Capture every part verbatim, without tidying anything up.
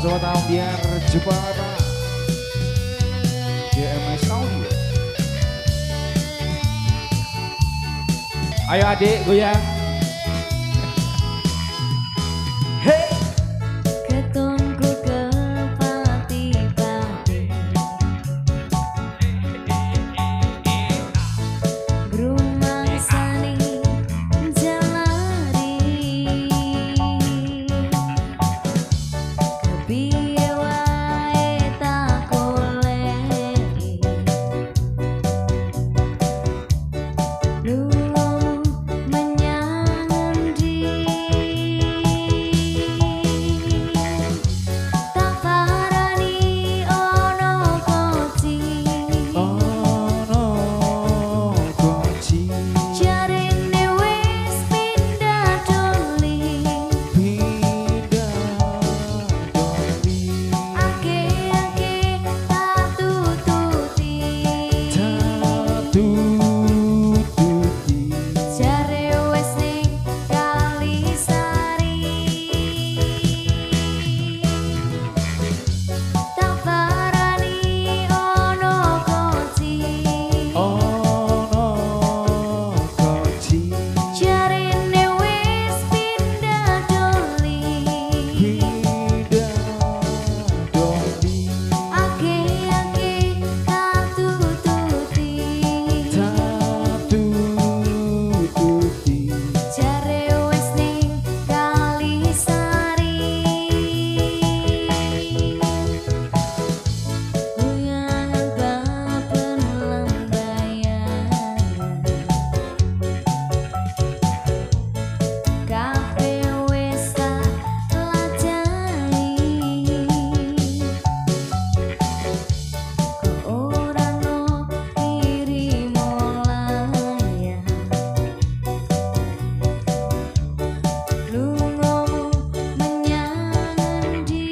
sobat ambiar Jepara J M S Audio. Ayo adik goyang. Hey. Ketonku kepati-pati Grumang sani jalari Kepiye wae tak goleki Lungamu menyang endi Tak parani ono koci Ono koci Jarine wis pindah doli pindah doli Ake-ake tak tututi tak tututi Jare wis ning Kalisari Tak parani ono koci ono koci Jarine wis pindah doli pindah doli Ake-ake tak tututi tak tututi Jare wis ning Kalisari Uyangan bapen lembayan Kabeh wis tak lajahi Kok ora no kiri molaya Lungamu menyang endi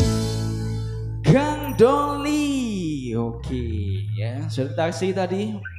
Kandong Kang Doli. Oke ya, sudah taksi tadi.